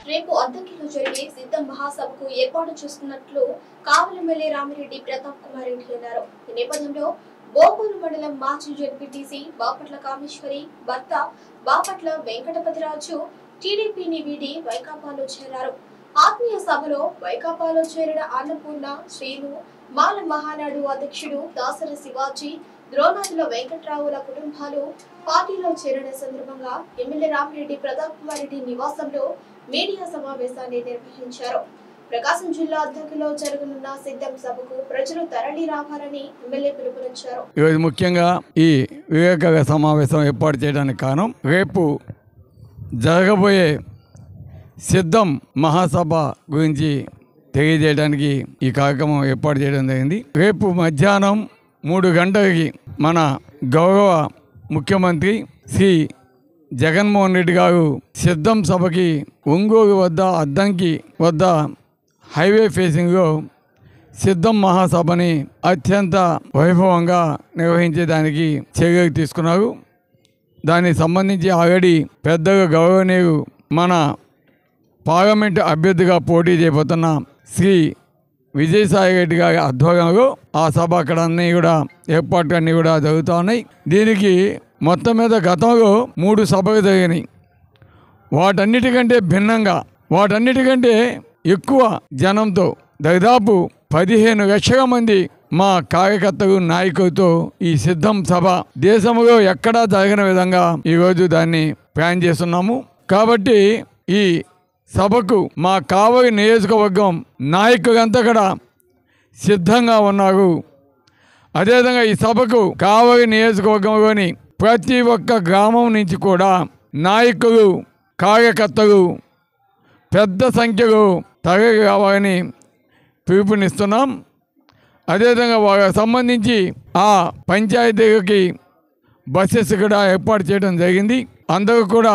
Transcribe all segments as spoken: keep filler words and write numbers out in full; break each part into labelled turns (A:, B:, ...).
A: రేపు అద్దంకిలో జరిగే సిద్ధం మహాసభకు ఏర్పాటు చేస్తున్నట్లు కావలి ఎమ్మెల్యే రామిరెడ్డి ప్రతాప్ కుమార్ రెడ్డి అన్నారు. ఈ నేపథ్యంలో బోపూరు మండలం మాజీ జెడ్పీటీసీ బాపట్ల కామేశ్వరి భర్త బాపట్ల వెంకటపతిరాజు టీడీపీని వీడి వైకాపాలో చేరారు. ఆత్మీయ సభలో వైకాపాలో చేరిన అన్నపూర్ణ శ్రీను మాల మహానాడు అధ్యక్షుడు దాసరి శివాజీ ద్రోణాదుల వెంకట్రావుల కుటుంబాలు పార్టీలో చేరిన సందర్భంగా ఎమ్మెల్యే రామిరెడ్డి ప్రతాప్ కుమార్ రెడ్డి నివాసంలో మీడియా సమావేశాన్ని నిర్వహించారు. ప్రకాశం జిల్లా అద్దెకులో జరగనున్న సిద్ధం సభకు ప్రజలు తరలి రావాలని ఎమ్మెల్యే పిలుపునిచ్చారు.
B: ఈరోజు ముఖ్యంగా ఈ వివేక సమావేశం ఏర్పాటు చేయడానికి కారణం రేపు జరగబోయే సిద్ధం మహాసభ గురించి తెలియజేయడానికి ఈ కార్యక్రమం ఏర్పాటు చేయడం జరిగింది. రేపు మధ్యాహ్నం మూడు గంటలకి మన గౌరవ ముఖ్యమంత్రి శ్రీ జగన్మోహన్ రెడ్డి గారు సిద్ధం సభకి ఒంగోలు వద్ద అద్దంకి వద్ద హైవే ఫేసింగ్లో సిద్ధం మహాసభని అత్యంత వైభవంగా నిర్వహించేదానికి చర్యలు తీసుకున్నారు. దానికి సంబంధించి ఆల్రెడీ పెద్దగా గౌరవనీయులు మన పార్లమెంటు అభ్యర్థిగా పోటీ చేయబోతున్న శ్రీ విజయసాయి రెడ్డి గారి ఆధ్వర్యంలో ఆ సభ అక్కడ అన్నీ కూడా ఏర్పాట్లు అన్నీ కూడా జరుగుతూ ఉన్నాయి. దీనికి మొత్తం మీద గతంలో మూడు సభలు జరిగినాయి. వాటన్నిటికంటే భిన్నంగా వాటన్నిటికంటే ఎక్కువ జనంతో దాదాపు పదిహేను లక్షల మంది మా కార్యకర్తలు నాయకులతో ఈ సిద్ధం సభ దేశంలో ఎక్కడా జరగని విధంగా ఈరోజు దాన్ని ప్లాన్ చేస్తున్నాము. కాబట్టి ఈ సభకు మా కావలి నియోజకవర్గం నాయకులంతా కూడా సిద్ధంగా ఉన్నారు. అదేవిధంగా ఈ సభకు కావలి నియోజకవర్గంలోని ప్రతి ఒక్క గ్రామం నుంచి కూడా నాయకులు కార్యకర్తలు పెద్ద సంఖ్యలో తరలి రావాలని పిలుపునిస్తున్నాం. అదేవిధంగా వాళ్ళకి సంబంధించి ఆ పంచాయతీలకి బస్సెస్ కూడా ఏర్పాటు చేయడం జరిగింది. అందరూ కూడా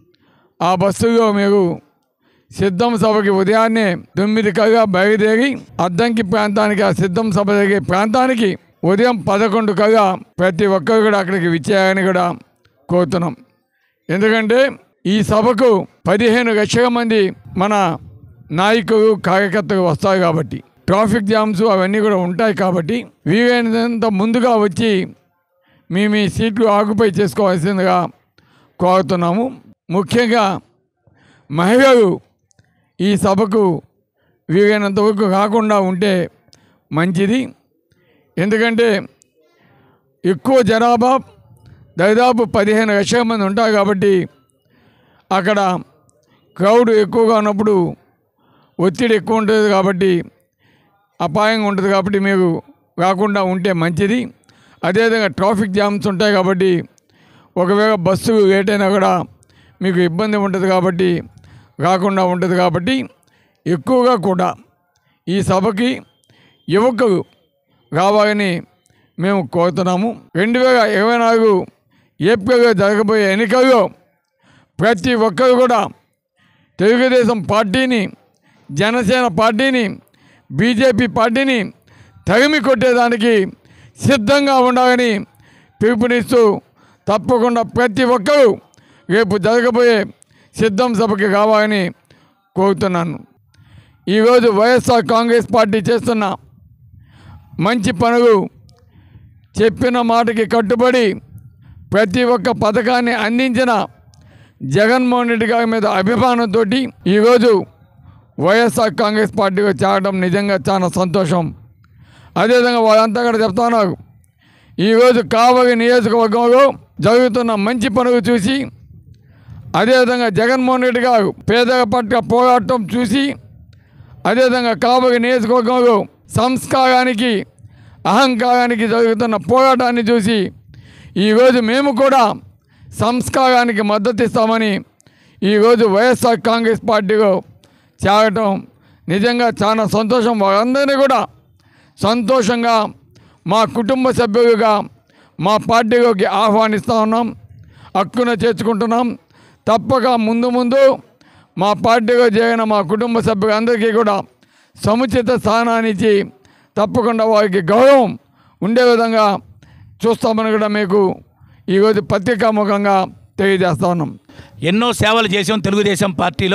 B: ఆ బస్సులో మీరు సిద్ధం సభకి ఉదయాన్నే తొమ్మిది కల్లా బయలుదేరి అద్దంకి ప్రాంతానికి ఆ సిద్ధం సభ జరిగే ప్రాంతానికి ఉదయం పదకొండు కల్లా ప్రతి ఒక్కరు కూడా అక్కడికి విచ్చేయాలని కూడా కోరుతున్నాం. ఎందుకంటే ఈ సభకు పదిహేను లక్షల మంది మన నాయకులు కార్యకర్తలు వస్తారు కాబట్టి ట్రాఫిక్ జామ్స్ అవన్నీ కూడా ఉంటాయి. కాబట్టి వీలైనంత ముందుగా వచ్చి మీ మీ సీట్లు ఆక్యుపై చేసుకోవాల్సిందిగా కోరుతున్నాము. ముఖ్యంగా మహిళలు ఈ సభకు వీలైనంత వరకు కాకుండా ఉంటే మంచిది. ఎందుకంటే ఎక్కువ జనాభా దాదాపు పదిహేను లక్షల మంది ఉంటారు కాబట్టి అక్కడ క్రౌడ్ ఎక్కువగా ఉన్నప్పుడు ఒత్తిడి ఎక్కువ ఉంటుంది కాబట్టి అపాయంగా ఉంటుంది. కాబట్టి మీరు కాకుండా ఉంటే మంచిది. అదేవిధంగా ట్రాఫిక్ జామ్స్ ఉంటాయి కాబట్టి ఒకవేళ బస్సు లేట్ అయినా కూడా మీకు ఇబ్బంది ఉంటుంది కాబట్టి రాకుండా ఉంటుంది. కాబట్టి ఎక్కువగా కూడా ఈ సభకి యువకులు రావాలని మేము కోరుతున్నాము. రెండు వేల ఇరవై నాలుగు ఏప్రిల్లో జరగబోయే ఎన్నికల్లో ప్రతి ఒక్కరు కూడా తెలుగుదేశం పార్టీని, జనసేన పార్టీని, బీజేపీ పార్టీని తరిమి కొట్టేదానికి సిద్ధంగా ఉండాలని పిలుపునిస్తూ తప్పకుండా ప్రతి ఒక్కరూ రేపు జరగబోయే సిద్ధం సభకి కావాలని కోరుతున్నాను. ఈరోజు వైఎస్ఆర్ కాంగ్రెస్ పార్టీ చేస్తున్న మంచి పనులు, చెప్పిన మాటకి కట్టుబడి ప్రతి ఒక్క పథకాన్ని అందించిన జగన్మోహన్ రెడ్డి గారి మీద అభిమానంతో ఈరోజు వైఎస్ఆర్ కాంగ్రెస్ పార్టీలో చేరడం నిజంగా చాలా సంతోషం. అదేవిధంగా వాళ్ళంతా కూడా చెప్తా ఉన్నారు. ఈరోజు కావలి నియోజకవర్గంలో జరుగుతున్న మంచి పనులు చూసి, అదేవిధంగా జగన్మోహన్ రెడ్డి గారు పేదల పట్ల పోరాటం చూసి, అదేవిధంగా కావలి నియోజకవర్గంలో సంస్కారానికి, అహంకారానికి జరుగుతున్న పోరాటాన్ని చూసి ఈరోజు మేము కూడా సంస్కారానికి మద్దతు ఇస్తామని ఈరోజు వైఎస్ఆర్ కాంగ్రెస్ పార్టీలో చేరటం నిజంగా చాలా సంతోషం. వాళ్ళందరినీ కూడా సంతోషంగా మా కుటుంబ సభ్యులుగా మా పార్టీలోకి ఆహ్వానిస్తూ ఉన్నాం, హక్కున చేర్చుకుంటున్నాం. తప్పక ముందు ముందు మా పార్టీలో చేరిన మా కుటుంబ సభ్యులందరికీ కూడా సముచిత స్థానాన్ని ఇచ్చి తప్పకుండా వారికి గౌరవం ఉండే విధంగా చూస్తామని కూడా మీకు ఈరోజు పత్రికాముఖంగా తెలియజేస్తా ఉన్నాం.
C: ఎన్నో సేవలు చేసాం తెలుగుదేశం పార్టీలో.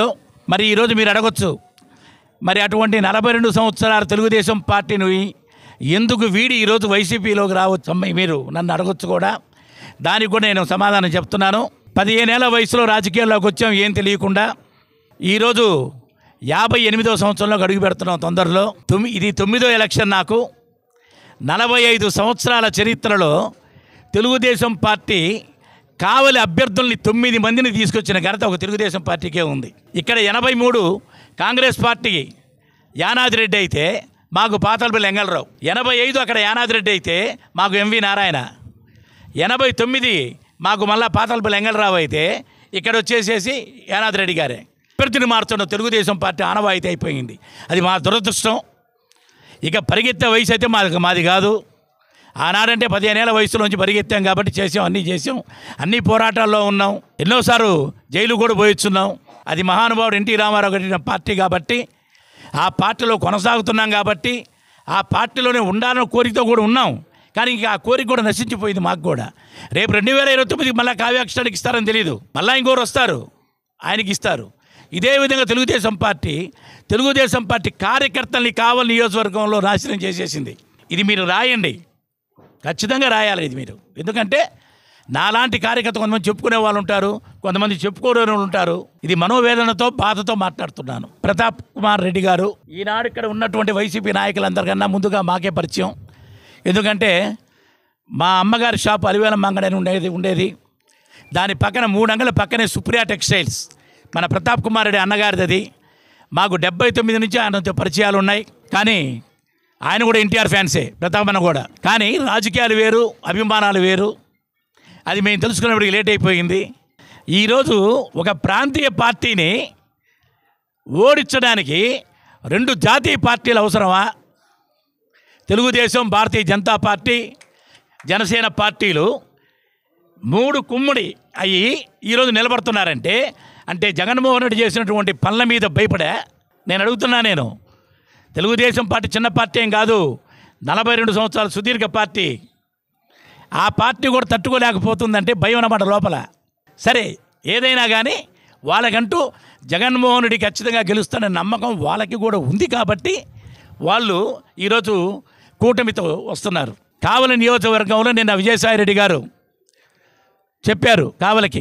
C: మరి ఈరోజు మీరు అడగొచ్చు, మరి అటువంటి నలభై రెండు సంవత్సరాల తెలుగుదేశం పార్టీని ఎందుకు వీడి ఈరోజు వైసీపీలోకి రావచ్చు మీరు నన్ను అడగొచ్చు కూడా. దానికి కూడా నేను సమాధానం చెప్తున్నాను. పదిహేనేళ్ల వయసులో రాజకీయాల్లోకి వచ్చాం ఏం తెలియకుండా. ఈరోజు యాభై ఎనిమిదవ సంవత్సరంలోకి అడుగు పెడుతున్నాం తొందరలో. తొమ్మి ఇది తొమ్మిదో ఎలక్షన్ నాకు. నలభై ఐదు సంవత్సరాల చరిత్రలో తెలుగుదేశం పార్టీ కావలి అభ్యర్థుల్ని తొమ్మిది మందిని తీసుకొచ్చిన ఘనత ఒక తెలుగుదేశం పార్టీకే ఉంది. ఇక్కడ ఎనభై మూడు కాంగ్రెస్ పార్టీ యానాదిరెడ్డి అయితే మాకు పాతాళపల్లి వెంగళరావు, ఎనభై ఐదు అక్కడ యానాదిరెడ్డి అయితే మాకు ఎంవి నారాయణ, ఎనభై తొమ్మిది మాకు మళ్ళా పాతాళపల్లి వెంగళరావు అయితే ఇక్కడ వచ్చేసేసి యానాదిరెడ్డి గారే. అభ్యర్థిని మార్చడం తెలుగుదేశం పార్టీ ఆనవాయితీ అయిపోయింది. అది మా దురదృష్టం. ఇక పరిగెత్తే వయసు అయితే మాది మాది కాదు. ఆనాడంటే పదిహేనేళ్ల వయసులోంచి పరిగెత్తాం కాబట్టి చేసాం, అన్నీ చేసాం, అన్ని పోరాటాల్లో ఉన్నాం, ఎన్నోసార్లు జైలు కూడా పోయిస్తున్నాం. అది మహానుభావుడు ఎన్టీ రామారావు కట్టిన పార్టీ కాబట్టి ఆ పార్టీలో కొనసాగుతున్నాం కాబట్టి ఆ పార్టీలోనే ఉండాలని కోరికతో కూడా ఉన్నాం. కానీ ఇంకా ఆ కోరిక కూడా నశించిపోయింది మాకు కూడా. రేపు రెండు వేల ఇరవై తొమ్మిదికి మళ్ళీ కావ్యాక్షరానికి ఇస్తారని తెలియదు, మళ్ళీ ఇంకోరు వస్తారు ఆయనకి ఇస్తారు. ఇదే విధంగా తెలుగుదేశం పార్టీ తెలుగుదేశం పార్టీ కార్యకర్తల్ని కావలి నియోజకవర్గంలో నాశనం చేసేసింది. ఇది మీరు రాయండి, ఖచ్చితంగా రాయాలి ఇది మీరు. ఎందుకంటే నాలాంటి కార్యకర్త కొంతమంది చెప్పుకునే వాళ్ళు ఉంటారు, కొంతమంది చెప్పుకోని వాళ్ళు ఉంటారు. ఇది మనోవేదనతో బాధతో మాట్లాడుతున్నాను. ప్రతాప్ కుమార్ రెడ్డి గారు ఈనాడు ఇక్కడ ఉన్నటువంటి వైసీపీ నాయకులందరికన్నా ముందుగా మాకే పరిచయం. ఎందుకంటే మా అమ్మగారి షాపు అలివేల మంగడని ఉండేది ఉండేది దాని పక్కన మూడు అంగల పక్కనే సుప్రియా టెక్స్టైల్స్ మన ప్రతాప్ కుమార్ రెడ్డి అన్నగారిది. అది మాకు డెబ్బై తొమ్మిది నుంచి ఆయనతో పరిచయాలు ఉన్నాయి. కానీ ఆయన కూడా ఎన్టీఆర్ ఫ్యాన్సే, ప్రతాప్ అన్న కూడా. కానీ రాజకీయాలు వేరు, అభిమానాలు వేరు. అది మేము తెలుసుకున్నప్పటికీ లేట్ అయిపోయింది. ఈరోజు ఒక ప్రాంతీయ పార్టీని ఓడించడానికి రెండు జాతీయ పార్టీలు అవసరమా? తెలుగుదేశం, భారతీయ జనతా పార్టీ, జనసేన పార్టీలు మూడు కుమ్ముడి అయ్యి ఈరోజు నిలబడుతున్నారంటే అంటే జగన్మోహన్ రెడ్డి చేసినటువంటి పనుల మీద భయపడా? నేను అడుగుతున్నా. నేను తెలుగుదేశం పార్టీ చిన్న పార్టీ ఏం కాదు, నలభై రెండు సంవత్సరాల సుదీర్ఘ పార్టీ. ఆ పార్టీ కూడా తట్టుకోలేకపోతుందంటే భయం అన్నమాట లోపల. సరే ఏదైనా కానీ వాళ్ళకంటూ జగన్మోహన్ రెడ్డి ఖచ్చితంగా గెలుస్తాడన్న నమ్మకం వాళ్ళకి కూడా ఉంది కాబట్టి వాళ్ళు ఈరోజు కూటమితో వస్తున్నారు. కావలి నియోజకవర్గంలో నిన్న విజయసాయిరెడ్డి గారు చెప్పారు, కావలికి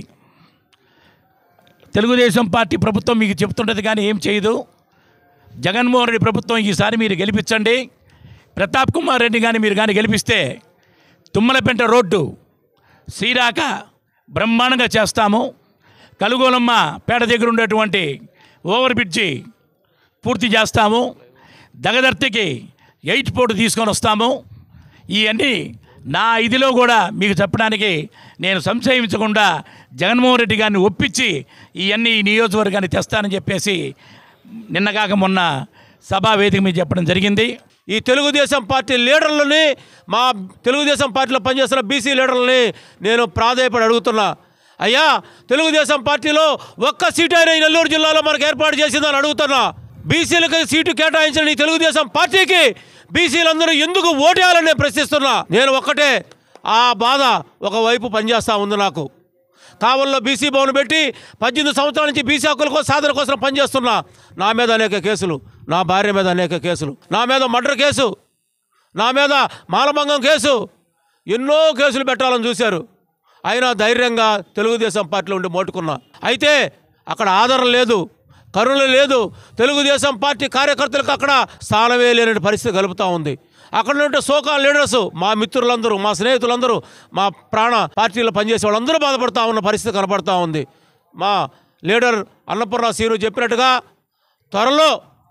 C: తెలుగుదేశం పార్టీ ప్రభుత్వం మీకు చెప్తుంటుంది కానీ ఏం చేయదు. జగన్మోహన్ రెడ్డి ప్రభుత్వం ఈసారి మీరు గెలిపించండి. ప్రతాప్ కుమార్ రెడ్డి కానీ మీరు కానీ గెలిపిస్తే తుమ్మలపెంట రోడ్డు శ్రీరాక బ్రహ్మాండంగా చేస్తాము. కలుగోలమ్మ పేట దగ్గర ఉండేటువంటి ఓవర్ బ్రిడ్జి పూర్తి చేస్తాము. దగదర్తికి ఎయిట్ పోర్టు తీసుకొని వస్తాము. ఇవన్నీ నా ఇదిలో కూడా మీకు చెప్పడానికి నేను సంశయించకుండా జగన్మోహన్ రెడ్డి గారిని ఒప్పించి ఇవన్నీ ఈ నియోజకవర్గాన్ని తెస్తానని చెప్పేసి నిన్నగాక మొన్న సభా వేదిక మీద చెప్పడం జరిగింది.
D: ఈ తెలుగుదేశం పార్టీ లీడర్లని, మా తెలుగుదేశం పార్టీలో పనిచేస్తున్న బీసీ లీడర్లని నేను ప్రాధాయపడి అడుగుతున్నా. అయ్యా, తెలుగుదేశం పార్టీలో ఒక్క సీటు అయినా ఈ నెల్లూరు జిల్లాలో మనకు ఏర్పాటు చేసిందని అడుగుతున్నా. బీసీలకు సీటు కేటాయించిన ఈ తెలుగుదేశం పార్టీకి బీసీలందరూ ఎందుకు ఓటేయాలని నేను ప్రశ్నిస్తున్నా. నేను ఒక్కటే, ఆ బాధ ఒకవైపు పనిచేస్తూ ఉంది నాకు. కావల్లో బీసీ భవన్ పెట్టి పద్దెనిమిది సంవత్సరాల నుంచి బీసీ హక్కుల కోసం సాధన కోసం పనిచేస్తున్నా. నా మీద అనేక కేసులు, నా భార్య మీద అనేక కేసులు, నా మీద మర్డర్ కేసు, నా మీద మాలభంగం కేసు, ఎన్నో కేసులు పెట్టాలని చూశారు. అయినా ధైర్యంగా తెలుగుదేశం పార్టీలో ఉండి మోటుకున్నా. అయితే అక్కడ ఆదరణ లేదు, కరుణ లేదు. తెలుగుదేశం పార్టీ కార్యకర్తలకు అక్కడ స్థానమే లేని పరిస్థితి కలుపుతూ ఉంది. అక్కడ ఉంటే సోకాల్ లీడర్స్, మా మిత్రులందరూ, మా స్నేహితులందరూ, మా ప్రాణ పార్టీలో పనిచేసే వాళ్ళందరూ బాధపడుతూ ఉన్న పరిస్థితి కనపడుతూ ఉంది. మా లీడర్ అన్నపూర్ణ సీను చెప్పినట్టుగా త్వరలో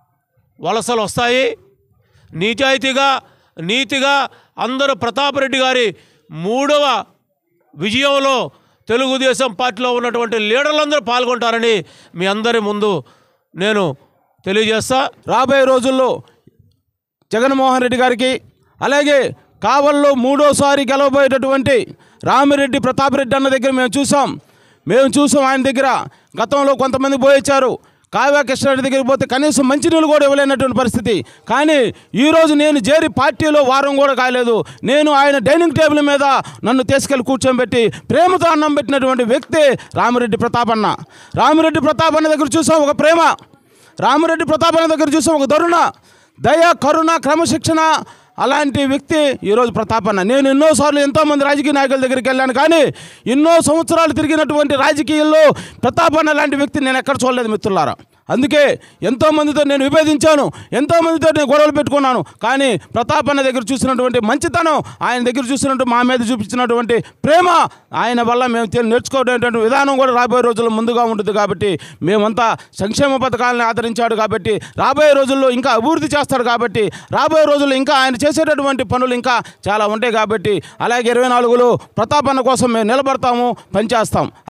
D: వలసలు వస్తాయి. నిజాయితీగా నీతిగా అందరూ ప్రతాప్ రెడ్డి గారి మూడవ విజయంలో తెలుగుదేశం పార్టీలో ఉన్నటువంటి లీడర్లందరూ పాల్గొంటారని మీ అందరి ముందు నేను తెలియజేస్తా.
E: రాబోయే రోజుల్లో జగన్మోహన్ రెడ్డి గారికి, అలాగే కావల్లో మూడోసారి గెలవబోయేటటువంటి రామిరెడ్డి ప్రతాప్ రెడ్డి అన్న దగ్గర మేము చూసాం మేము చూసాం ఆయన దగ్గర గతంలో కొంతమంది పోయించారు. కావ్య కృష్ణారెడ్డి దగ్గరికి పోతే కనీసం మంచినీళ్ళు కూడా ఇవ్వలేనటువంటి పరిస్థితి. కానీ ఈరోజు నేను చేరి పార్టీలో వారం కూడా కాలేదు, నేను ఆయన డైనింగ్ టేబుల్ మీద నన్ను తీసుకెళ్ళి కూర్చోబెట్టి ప్రేమతో అన్నం పెట్టినటువంటి వ్యక్తి రామిరెడ్డి ప్రతాపన్న. రామిరెడ్డి ప్రతాపన్న దగ్గర చూసాం ఒక ప్రేమ, రామిరెడ్డి ప్రతాపన్న దగ్గర చూసాం ఒక దరుణ, దయ, కరుణ, క్రమశిక్షణ, అలాంటి వ్యక్తి ఈరోజు ప్రతాపన్న. నేను ఎన్నోసార్లు ఎంతోమంది రాజకీయ నాయకుల దగ్గరికి వెళ్ళాను, కానీ ఎన్నో సంవత్సరాలు తిరిగినటువంటి రాజకీయాల్లో ప్రతాపన్న లాంటి వ్యక్తిని నేను ఎక్కడ చూడలేదు మిత్రులారా. అందుకే ఎంతోమందితో నేను విభేదించాను, ఎంతోమందితో నేను గొడవలు పెట్టుకున్నాను. కానీ ప్రతాపన్న దగ్గర చూసినటువంటి మంచితనం, ఆయన దగ్గర చూసినట్టు మా మీద చూపించినటువంటి ప్రేమ, ఆయన వల్ల మేము నేర్చుకోవడం విధానం కూడా రాబోయే రోజుల్లో ముందుగా ఉంటుంది. కాబట్టి మేమంతా సంక్షేమ పథకాలను ఆదరించాడు కాబట్టి రాబోయే రోజుల్లో ఇంకా అభివృద్ధి చేస్తాడు కాబట్టి రాబోయే రోజుల్లో ఇంకా ఆయన చేసేటటువంటి పనులు ఇంకా చాలా ఉంటాయి. కాబట్టి అలాగే ఇరవై నాలుగులో ప్రతాపన్న కోసం మేము నిలబడతాము, పనిచేస్తాం.